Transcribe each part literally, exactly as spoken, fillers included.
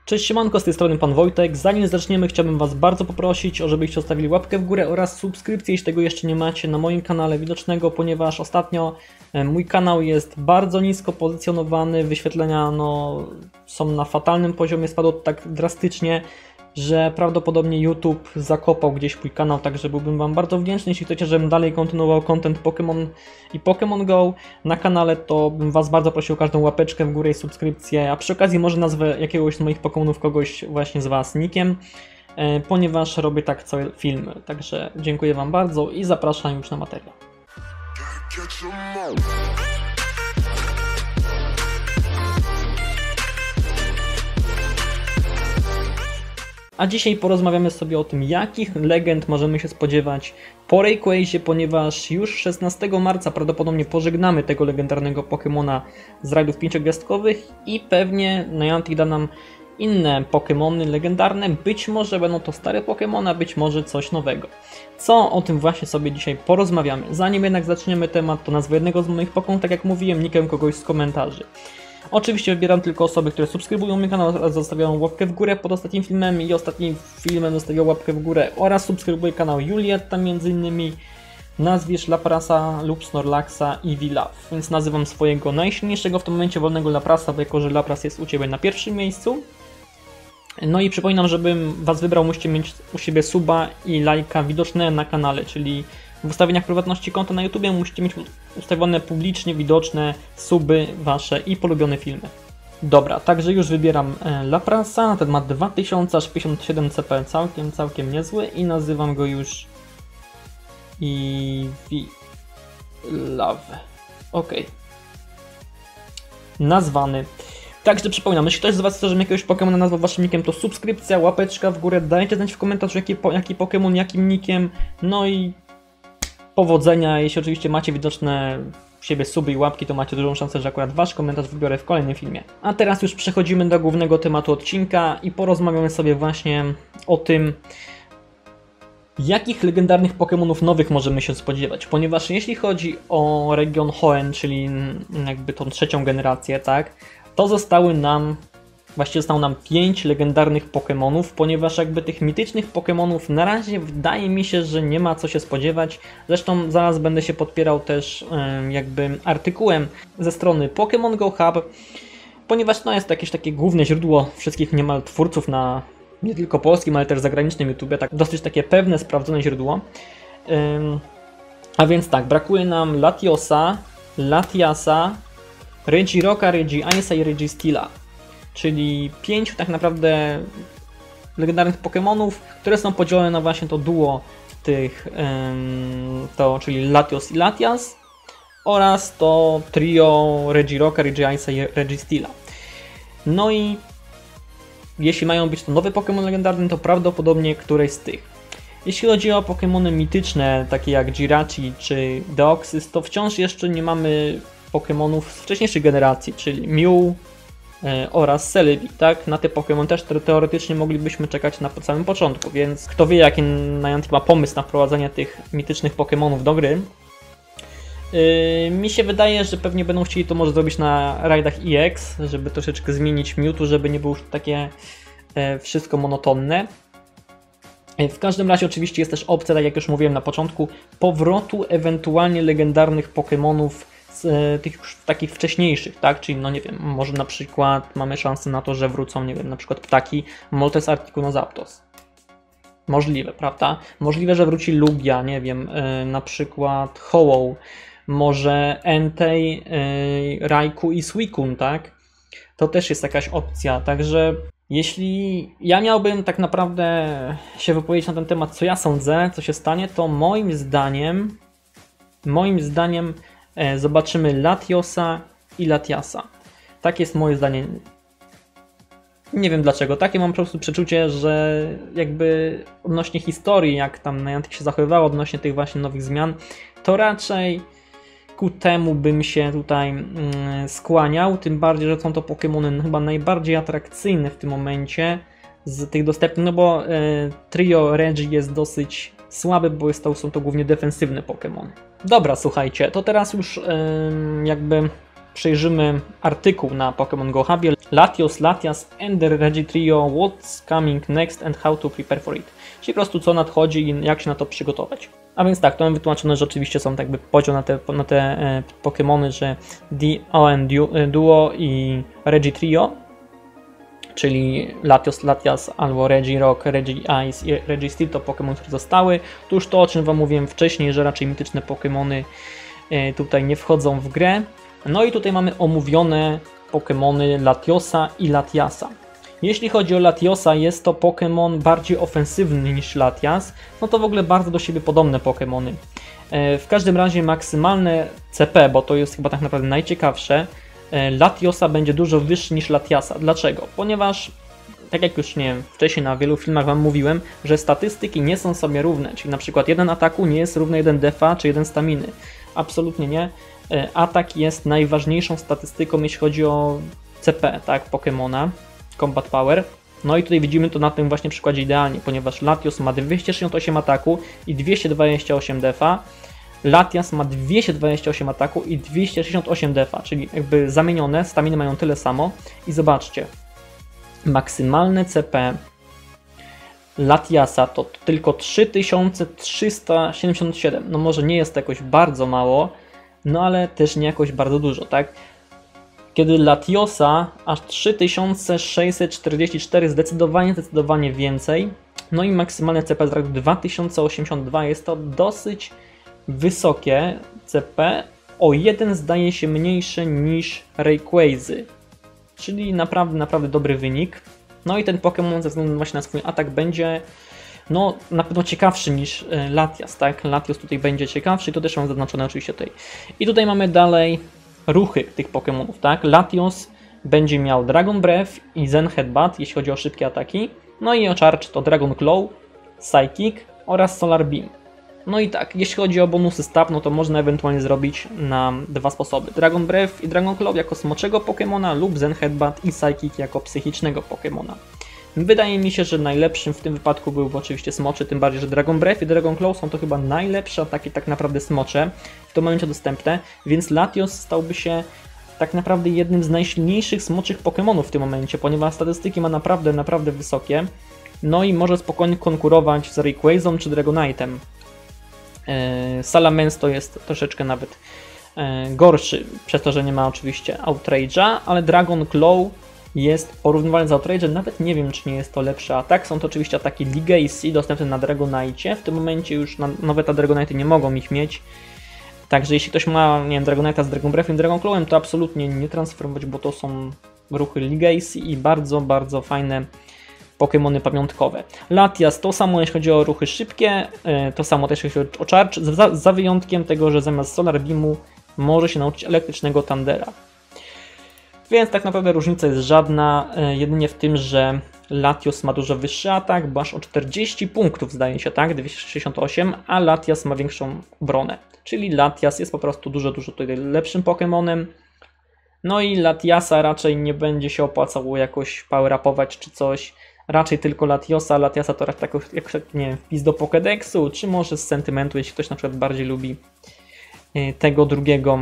Cześć siemanko, z tej strony Pan Wojtek. Zanim zaczniemy, chciałbym Was bardzo poprosić, o żebyście zostawili łapkę w górę oraz subskrypcję, jeśli tego jeszcze nie macie, na moim kanale widocznego, ponieważ ostatnio mój kanał jest bardzo nisko pozycjonowany, wyświetlenia no, są na fatalnym poziomie, spadło tak drastycznie, że prawdopodobnie YouTube zakopał gdzieś mój kanał, także byłbym Wam bardzo wdzięczny. Jeśli chcecie, żebym dalej kontynuował content Pokémon i Pokémon Go na kanale, to bym Was bardzo prosił o każdą łapeczkę w górę i subskrypcję, a przy okazji może nazwę jakiegoś z moich Pokémonów, kogoś właśnie z Was nickiem, ponieważ robię tak całe filmy. Także dziękuję Wam bardzo i zapraszam już na materiał. A dzisiaj porozmawiamy sobie o tym, jakich legend możemy się spodziewać po Rayquazie, ponieważ już szesnastego marca prawdopodobnie pożegnamy tego legendarnego Pokemona z rajdów pięciogwiazdkowych i pewnie Niantic da nam inne Pokemony legendarne. Być może będą to stare Pokemona, być może coś nowego. Co o tym właśnie sobie dzisiaj porozmawiamy. Zanim jednak zaczniemy temat, to nazwę jednego z moich Pokémon, tak jak mówiłem, nickiem kogoś z komentarzy. Oczywiście wybieram tylko osoby, które subskrybują mój kanał oraz zostawiają łapkę w górę pod ostatnim filmem i ostatnim filmem zostawiają łapkę w górę oraz subskrybuję kanał Julietta między innymi. Nazwiesz Laprasa lub Snorlaxa i Vilaf, więc nazywam swojego najsilniejszego w tym momencie wolnego Laprasa, bo jako że Lapras jest u Ciebie na pierwszym miejscu. No i przypominam, żebym Was wybrał, musicie mieć u siebie suba i lajka widoczne na kanale, czyli w ustawieniach prywatności konta na YouTube musicie mieć ustawione publicznie widoczne suby Wasze i polubione filmy. Dobra, także już wybieram Laprasa, ten ma dwa tysiące pięćdziesiąt siedem C P, całkiem, całkiem niezły i nazywam go już Eevee. Ok. Nazwany. Także przypominam, jeśli ktoś z Was chce, żebym jakiegoś Pokemona nazwał Waszym nickiem, to subskrypcja, łapeczka w górę, dajcie znać w komentarzu jaki, jaki Pokemon, jakim nickiem, no i powodzenia. Jeśli oczywiście macie widoczne u siebie suby i łapki, to macie dużą szansę, że akurat Wasz komentarz wybiorę w kolejnym filmie. A teraz już przechodzimy do głównego tematu odcinka i porozmawiamy sobie właśnie o tym, jakich legendarnych Pokemonów nowych możemy się spodziewać, ponieważ jeśli chodzi o region Hoenn, czyli jakby tą trzecią generację, tak, to zostały nam, właściwie zostało nam pięć legendarnych Pokemonów, ponieważ jakby tych mitycznych Pokemonów na razie wydaje mi się, że nie ma co się spodziewać. Zresztą zaraz będę się podpierał też jakby artykułem ze strony Pokémon Go Hub, ponieważ no, jest to jakieś takie główne źródło wszystkich niemal twórców na nie tylko polskim, ale też zagranicznym YouTube, tak dosyć takie pewne, sprawdzone źródło. Ym, a więc tak, brakuje nam Latiosa, Latiasa, Regirocka, Regice'a i Registeela, czyli pięciu tak naprawdę legendarnych Pokemonów, które są podzielone na właśnie to duo tych, ym, to, czyli Latios i Latias oraz to trio Regirocka, Regice'a i Registeela. No i jeśli mają być to nowe Pokémon legendarne, to prawdopodobnie któreś z tych. Jeśli chodzi o Pokémony mityczne, takie jak Jirachi czy Deoxys, to wciąż jeszcze nie mamy Pokémonów z wcześniejszej generacji, czyli Mew e, oraz Celebi. Tak? Na te Pokémon też teoretycznie moglibyśmy czekać na samym początku, więc kto wie, jaki Niantic ma pomysł na wprowadzenie tych mitycznych Pokémonów do gry. Yy, mi się wydaje, że pewnie będą chcieli to może zrobić na rajdach E X, żeby troszeczkę zmienić Mewtwo, żeby nie było już takie e, wszystko monotonne. E, w każdym razie oczywiście jest też opcja, tak jak już mówiłem na początku, powrotu ewentualnie legendarnych Pokémonów z e, tych już takich wcześniejszych, tak? Czyli no nie wiem, może na przykład mamy szansę na to, że wrócą, nie wiem, na przykład ptaki Moltres, Articuno, Zapdos. Możliwe, prawda? Możliwe, że wróci Lugia, nie wiem, e, na przykład Ho-Oh. Może Entei, yy, Raikou i Suicune, tak? To też jest jakaś opcja, także jeśli ja miałbym tak naprawdę się wypowiedzieć na ten temat, co ja sądzę, co się stanie, to moim zdaniem moim zdaniem e, zobaczymy Latiosa i Latiasa. Tak jest moje zdanie. Nie wiem dlaczego, takie mam po prostu przeczucie, że jakby odnośnie historii, jak tam Niantic się zachowywało odnośnie tych właśnie nowych zmian, to raczej ku temu bym się tutaj mm, skłaniał, tym bardziej, że są to Pokémony chyba najbardziej atrakcyjne w tym momencie z tych dostępnych, no bo y, trio Regi jest dosyć słabe, bo jest to, są to głównie defensywne Pokémony. Dobra, słuchajcie, to teraz już y, jakby przejrzymy artykuł na Pokémon Go Hubie Latios, Latias and the Regitrio, what's coming next and how to prepare for it. Czyli po prostu co nadchodzi i jak się na to przygotować. A więc tak, to mam wytłumaczone, że oczywiście są jakby podział na te, na te e, Pokémony, że D O N Duo i Regitrio, czyli Latios, Latias albo Regirock, Regice i Registeel to Pokémon, które zostały. To już to, o czym wam mówiłem wcześniej, że raczej mityczne Pokémony e, tutaj nie wchodzą w grę. No i tutaj mamy omówione Pokémony Latiosa i Latiasa. Jeśli chodzi o Latiosa, jest to Pokémon bardziej ofensywny niż Latias, no to w ogóle bardzo do siebie podobne Pokémony. W każdym razie maksymalne C P, bo to jest chyba tak naprawdę najciekawsze, Latiosa będzie dużo wyższy niż Latiasa. Dlaczego? Ponieważ, tak jak już nie wiem, wcześniej na wielu filmach wam mówiłem, że statystyki nie są sobie równe, czyli na przykład jeden ataku nie jest równy jeden defa czy jeden staminy. Absolutnie nie. Atak jest najważniejszą statystyką, jeśli chodzi o C P, tak, Pokémona, Combat Power. No i tutaj widzimy to na tym właśnie przykładzie idealnie, ponieważ Latios ma dwieście sześćdziesiąt osiem ataku i dwieście dwadzieścia osiem defa, Latias ma dwieście dwadzieścia osiem ataku i dwieście sześćdziesiąt osiem defa, czyli jakby zamienione, staminy mają tyle samo i zobaczcie, maksymalne C P Latiasa to tylko trzy tysiące trzysta siedemdziesiąt siedem, no może nie jest to jakoś bardzo mało, no ale też nie jakoś bardzo dużo, tak? Kiedy Latiosa aż trzy tysiące sześćset czterdzieści cztery, zdecydowanie, zdecydowanie więcej. No i maksymalne C P z ranku dwa tysiące osiemdziesiąt dwa, jest to dosyć wysokie C P, o jeden zdaje się mniejsze niż Rayquazy, czyli naprawdę, naprawdę dobry wynik. No i ten Pokémon ze względu właśnie na swój atak będzie no na pewno ciekawszy niż Latias, tak? Latios tutaj będzie ciekawszy, to też mam zaznaczone oczywiście tutaj. I tutaj mamy dalej ruchy tych Pokémonów, tak? Latios będzie miał Dragon Breath i Zen Headbutt, jeśli chodzi o szybkie ataki. No i o Charge to Dragon Claw, Psychic oraz Solar Beam. No i tak, jeśli chodzi o bonusy stab, no to można ewentualnie zrobić na dwa sposoby. Dragon Breath i Dragon Claw jako smoczego Pokémona lub Zen Headbutt i Psychic jako psychicznego Pokémona. Wydaje mi się, że najlepszym w tym wypadku byłby oczywiście smoczy, tym bardziej, że Dragon Breath i Dragon Claw są to chyba najlepsze ataki tak naprawdę smocze w tym momencie dostępne, więc Latios stałby się tak naprawdę jednym z najsilniejszych smoczych Pokémonów w tym momencie, ponieważ statystyki ma naprawdę, naprawdę wysokie, no i może spokojnie konkurować z Rayquazą czy Dragonite'em. Salamence to jest troszeczkę nawet gorszy, przez to, że nie ma oczywiście Outrage'a, ale Dragon Claw jest porównywalny z Outrage'em, nawet nie wiem, czy nie jest to lepszy atak. Są to oczywiście ataki Legacy dostępne na Dragonite. W tym momencie już na nowe ta Dragonite nie mogą ich mieć. Także jeśli ktoś ma, nie wiem, Dragonite'a z Dragon Breathem i Dragon Clawem, to absolutnie nie transferować, bo to są ruchy Legacy i bardzo, bardzo fajne Pokémony pamiątkowe. Latias to samo jeśli chodzi o ruchy szybkie, to samo też jeśli chodzi o Charge, za, za wyjątkiem tego, że zamiast Solar Beamu może się nauczyć elektrycznego Thundera. Więc tak naprawdę różnica jest żadna, jedynie w tym, że Latios ma dużo wyższy atak, bo aż o czterdzieści punktów zdaje się, tak, dwieście sześćdziesiąt osiem, a Latias ma większą obronę. Czyli Latias jest po prostu dużo, dużo tutaj lepszym Pokémonem. No i Latiasa raczej nie będzie się opłacało jakoś power-upować czy coś. Raczej tylko Latiosa. Latiasa to raczej tak, jak, nie wiem, wpis do Pokédexu, czy może z sentymentu, jeśli ktoś na przykład bardziej lubi tego drugiego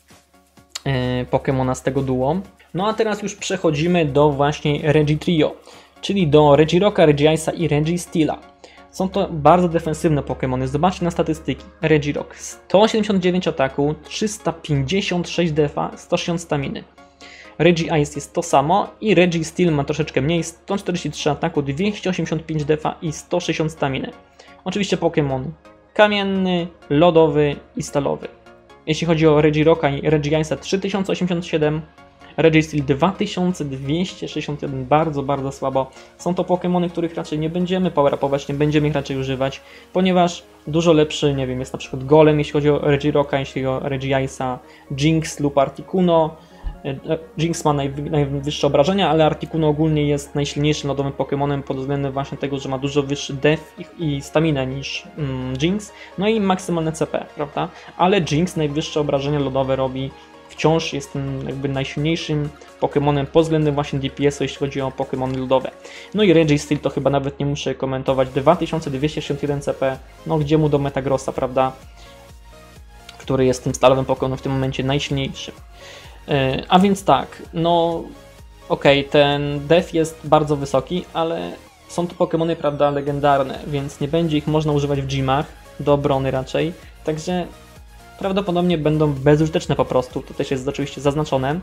Pokémona z tego duo. No a teraz już przechodzimy do właśnie Regitrio, czyli do Regirocka, Regice'a i Registeela. Są to bardzo defensywne Pokémony. Zobaczcie na statystyki. Regirock sto siedemdziesiąt dziewięć ataku, trzysta pięćdziesiąt sześć defa, sto sześćdziesiąt staminy. Regice jest to samo i Registeel ma troszeczkę mniej, sto czterdzieści trzy ataku, dwieście osiemdziesiąt pięć defa i sto sześćdziesiąt staminy. Oczywiście Pokémon kamienny, lodowy i stalowy. Jeśli chodzi o Regirocka i Regice'a trzy tysiące osiemdziesiąt siedem, Registeel dwa tysiące dwieście sześćdziesiąt jeden, bardzo, bardzo słabo. Są to Pokémony, których raczej nie będziemy power-upować, nie będziemy ich raczej używać, ponieważ dużo lepszy, nie wiem, jest na przykład Golem, jeśli chodzi o Regirocka, jeśli chodzi o Regice'a, Jinx lub Articuno. Jinx ma najwy, najwyższe obrażenia, ale Articuno ogólnie jest najsilniejszym lodowym Pokémonem pod względem właśnie tego, że ma dużo wyższy def i, i staminę niż mm, Jinx, no i maksymalne C P, prawda? Ale Jinx najwyższe obrażenia lodowe robi, wciąż jest tym jakby najsilniejszym Pokémonem pod względem właśnie D P S-u, jeśli chodzi o Pokémony lodowe. No i Registeel to chyba nawet nie muszę komentować, dwa tysiące dwieście sześćdziesiąt jeden C P, no gdzie mu do Metagrossa, prawda? Który jest tym stalowym Pokémonem w tym momencie najsilniejszym. A więc tak, no okej, okay, ten def jest bardzo wysoki, ale są to Pokemony, prawda, legendarne, więc nie będzie ich można używać w gymach, do obrony raczej, także prawdopodobnie będą bezużyteczne po prostu, to też jest oczywiście zaznaczone.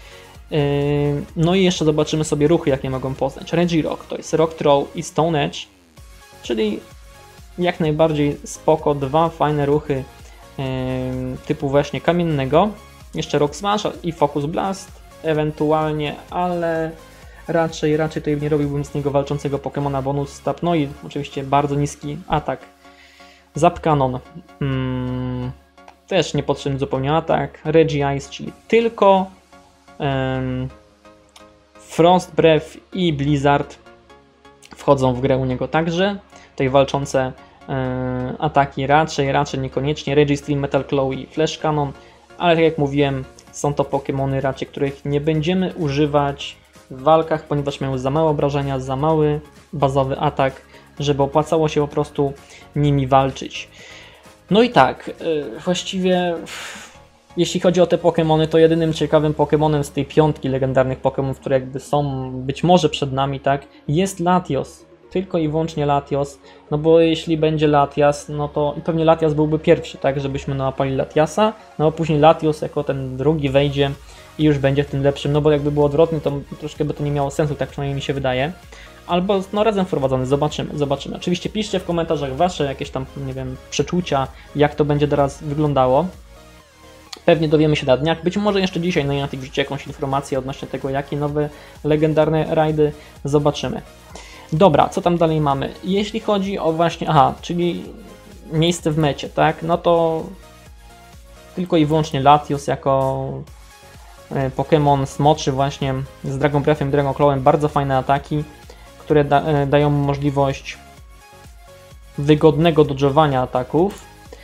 No i jeszcze zobaczymy sobie ruchy, jakie mogą poznać. Regirock to jest Rock Throw i Stone Edge, czyli jak najbardziej spoko, dwa fajne ruchy typu właśnie kamiennego. Jeszcze Rock Smash i Focus Blast ewentualnie, ale raczej, raczej tutaj nie robiłbym z niego walczącego Pokemona bonus stab. No i oczywiście bardzo niski atak. Zapkanon. Hmm, też niepotrzebny zupełnie atak. Regice, czyli tylko um, Frost Breath i Blizzard wchodzą w grę u niego także. Tutaj walczące um, ataki raczej, raczej niekoniecznie. Registream, Metal Claw i Flash Cannon, ale tak jak mówiłem, są to Pokemony raczej, których nie będziemy używać w walkach, ponieważ mają za małe obrażenia, za mały bazowy atak, żeby opłacało się po prostu nimi walczyć. No i tak, yy, właściwie jeśli chodzi o te Pokemony, to jedynym ciekawym Pokemonem z tej piątki legendarnych Pokemonów, które jakby są być może przed nami, tak, jest Latios. Tylko i wyłącznie Latios, no bo jeśli będzie Latias, no to i pewnie Latias byłby pierwszy, tak, żebyśmy nałapali Latiasa, no a później Latios jako ten drugi wejdzie i już będzie w tym lepszym, no bo jakby było odwrotnie, to troszkę by to nie miało sensu, tak przynajmniej mi się wydaje. Albo no razem wprowadzony, zobaczymy, zobaczymy. Oczywiście piszcie w komentarzach wasze jakieś tam, nie wiem, przeczucia, jak to będzie teraz wyglądało. Pewnie dowiemy się na dniach, być może jeszcze dzisiaj na Niantic wrzuci jakąś informację odnośnie tego, jakie nowe legendarne rajdy zobaczymy. Dobra, co tam dalej mamy? Jeśli chodzi o właśnie, aha, czyli miejsce w mecie, tak, no to tylko i wyłącznie Latios jako Pokémon smoczy właśnie z Dragon Breathem i Dragon Clawem, bardzo fajne ataki, które da, dają możliwość wygodnego dodżowania ataków.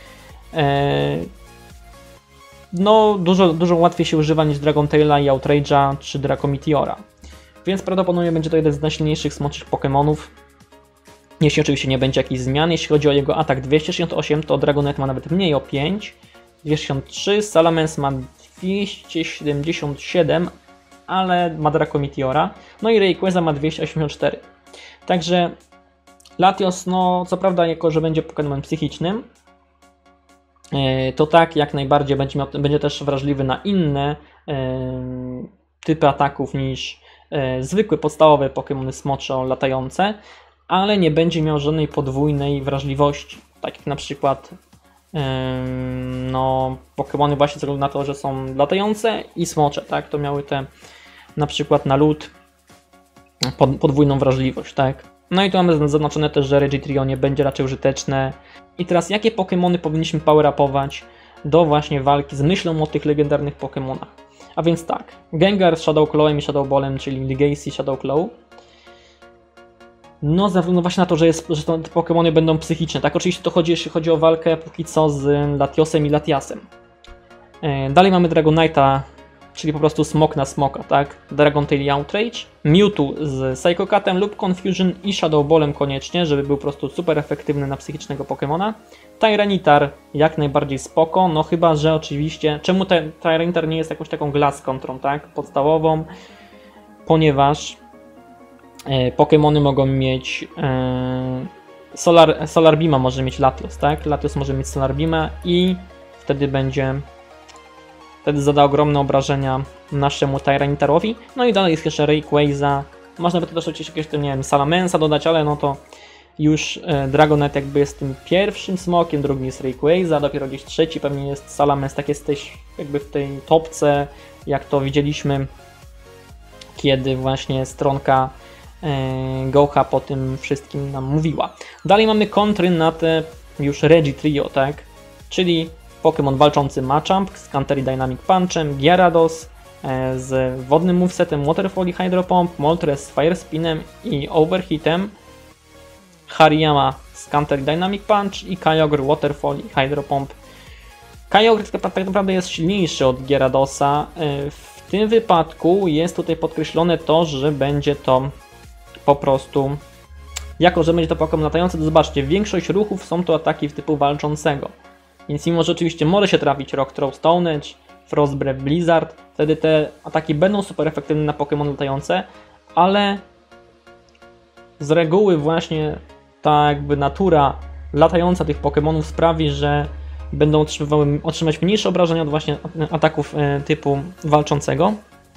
No, dużo, dużo łatwiej się używa niż Dragon Taila i Outrage'a czy Draco Meteora. Więc prawdopodobnie będzie to jeden z najsilniejszych smoczych Pokémonów. Jeśli oczywiście nie będzie jakichś zmian. Jeśli chodzi o jego atak dwieście sześćdziesiąt osiem, to Dragonet ma nawet mniej o pięć. dwieście sześćdziesiąt trzy, Salamence ma dwieście siedemdziesiąt siedem, ale ma Draco Meteora. No i Rayquaza ma dwieście osiemdziesiąt cztery. Także Latios, no co prawda jako, że będzie Pokémonem psychicznym, to tak, jak najbardziej będzie, miał, będzie też wrażliwy na inne e, typy ataków niż e, zwykłe, podstawowe Pokémony smocze latające, ale nie będzie miał żadnej podwójnej wrażliwości, tak jak na przykład e, no, Pokémony właśnie ze względu na to, że są latające i smocze, tak, to miały te na przykład na lód pod, podwójną wrażliwość, tak. No i tu mamy zaznaczone też, że Regitrio nie będzie raczej użyteczne. I teraz jakie Pokémony powinniśmy power-upować do właśnie walki z myślą o tych legendarnych Pokémonach? A więc tak, Gengar z Shadow Clawem i Shadow Ballem, czyli Legacy Shadow Claw. No ze względu właśnie na to, że, jest, że te Pokémony będą psychiczne. Tak, oczywiście to chodzi, jeśli chodzi o walkę póki co z Latiosem i Latiasem. Dalej mamy Dragonite'a, czyli po prostu smok na smoka, tak? Dragon Tail i Outrage, Mewtwo z Psycho Catem lub Confusion i Shadow Ballem koniecznie, żeby był po prostu super efektywny na psychicznego Pokemona. Tyranitar jak najbardziej spoko, no chyba, że oczywiście, czemu ten Tyranitar nie jest jakąś taką glass kontrą, tak? Podstawową, ponieważ e, Pokemony mogą mieć e, Solar, Solar Beama może mieć Latios, tak? Latios może mieć Solar Beama i wtedy będzie Wtedy zada ogromne obrażenia naszemu Tyranitarowi. No i dalej jest jeszcze Rayquaza. Można by to też oczywiście jakieś, nie wiem, Salamensa dodać, ale no to już e, Dragonet jakby jest tym pierwszym smokiem, drugim jest Rayquaza, dopiero gdzieś trzeci pewnie jest Salamence. Tak jesteś jakby w tej topce, jak to widzieliśmy, kiedy właśnie stronka e, Gocha po tym wszystkim nam mówiła. Dalej mamy kontry na te już Regitrio, tak? Czyli Pokémon walczący Machamp z Counter Dynamic Punchem, Gyarados e, z wodnym movesetem Waterfall i Hydro Pump, Moltres z Fire Spinem i Overheatem, Hariyama z Counter Dynamic Punch i Kyogre Waterfall i Hydro Pump. Kyogre tak naprawdę jest silniejszy od Gyaradosa. E, w tym wypadku jest tutaj podkreślone to, że będzie to po prostu, jako że będzie to Pokémon latający, to zobaczcie, większość ruchów są to ataki w typu walczącego. Więc mimo, że oczywiście może się trafić Rock Throw, Stone Edge, Frostbreath, Blizzard. Wtedy te ataki będą super efektywne na Pokémon latające, ale z reguły właśnie ta jakby natura latająca tych Pokémonów sprawi, że będą otrzymywały, otrzymać mniejsze obrażenia od właśnie ataków typu walczącego.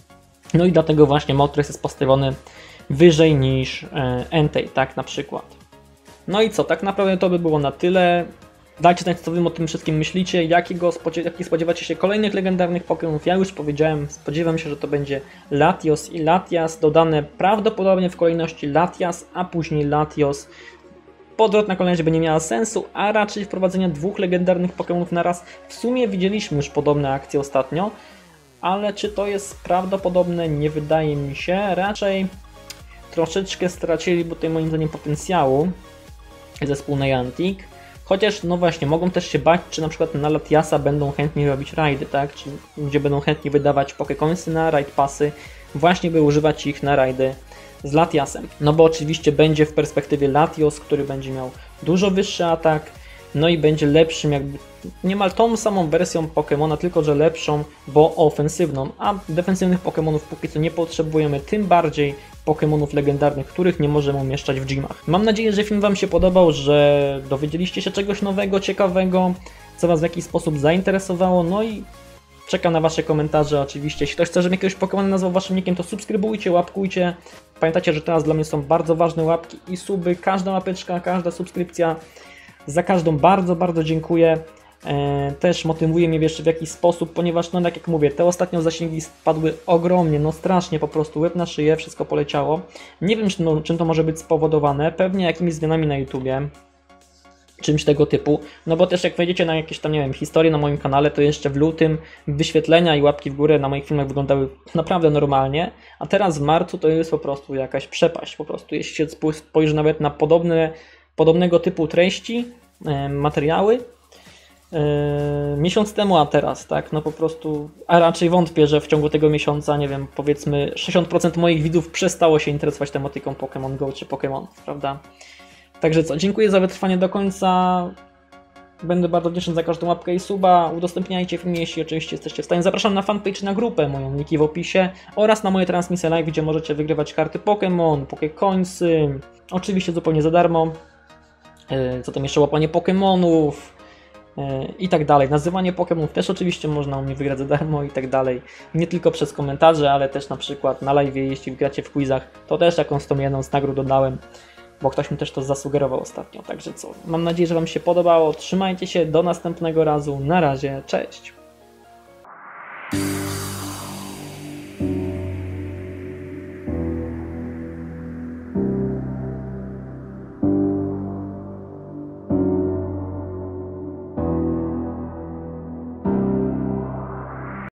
No i dlatego właśnie Moltres jest postawiony wyżej niż Entei, tak na przykład. No i co, tak naprawdę to by było na tyle. Dajcie znać, co wy o tym wszystkim myślicie, jakiego spodziew jakich spodziewacie się kolejnych legendarnych Pokémonów. Ja już powiedziałem, spodziewam się, że to będzie Latios i Latias, dodane prawdopodobnie w kolejności Latias, a później Latios. Podrotna kolejność by nie miała sensu, a raczej wprowadzenie dwóch legendarnych Pokémonów na raz. W sumie widzieliśmy już podobne akcje ostatnio, ale czy to jest prawdopodobne? Nie wydaje mi się. Raczej troszeczkę stracili tutaj moim zdaniem potencjału zespół Niantic. Chociaż no właśnie, mogą też się bać, czy na przykład na Latiasa będą chętnie robić rajdy, tak? Czy ludzie będą chętnie wydawać Pokécoinsy na raid passy, właśnie by używać ich na rajdy z Latiasem. No bo oczywiście będzie w perspektywie Latios, który będzie miał dużo wyższy atak, no i będzie lepszym jakby niemal tą samą wersją Pokémona, tylko że lepszą, bo ofensywną, a defensywnych Pokémonów póki co nie potrzebujemy, tym bardziej Pokémonów legendarnych, których nie możemy umieszczać w gymach. Mam nadzieję, że film Wam się podobał, że dowiedzieliście się czegoś nowego, ciekawego, co Was w jakiś sposób zainteresowało, no i czekam na Wasze komentarze oczywiście. Jeśli ktoś chce, żebym jakiegoś Pokémona nazwał Waszym nickiem, to subskrybujcie, łapkujcie. Pamiętajcie, że teraz dla mnie są bardzo ważne łapki i suby, każda łapeczka, każda subskrypcja. Za każdą bardzo, bardzo dziękuję. E, też motywuje mnie jeszcze w jakiś sposób, ponieważ no tak jak mówię, te ostatnio zasięgi spadły ogromnie, no strasznie po prostu, łeb na szyję, wszystko poleciało. Nie wiem, no, czym to może być spowodowane, pewnie jakimiś zmianami na YouTubie, czymś tego typu, no bo też jak wejdziecie na jakieś tam, nie wiem, historie na moim kanale, to jeszcze w lutym wyświetlenia i łapki w górę na moich filmach wyglądały naprawdę normalnie, a teraz w marcu to jest po prostu jakaś przepaść, po prostu jeśli się spojrzy nawet na podobne podobnego typu treści, e, materiały e, miesiąc temu, a teraz, tak, no po prostu, a raczej wątpię, że w ciągu tego miesiąca, nie wiem, powiedzmy sześćdziesiąt procent moich widzów przestało się interesować tematyką Pokémon Go czy Pokémon, prawda? Także co, dziękuję za wytrwanie do końca, będę bardzo wdzięczny za każdą łapkę i suba, udostępniajcie film, jeśli oczywiście jesteście w stanie. Zapraszam na fanpage, na grupę moją, linki w opisie oraz na moje transmisje live, gdzie możecie wygrywać karty Pokémon, Pokécoinsy, oczywiście zupełnie za darmo. Co tam jeszcze, łapanie Pokémonów i tak dalej. Nazywanie Pokémonów też oczywiście można u mnie wygrać za darmo i tak dalej. Nie tylko przez komentarze, ale też na przykład na live, jeśli gracie w quizach, to też jakąś tą jedną z nagród dodałem, bo ktoś mi też to zasugerował ostatnio. Także co, mam nadzieję, że Wam się podobało. Trzymajcie się, do następnego razu. Na razie, cześć!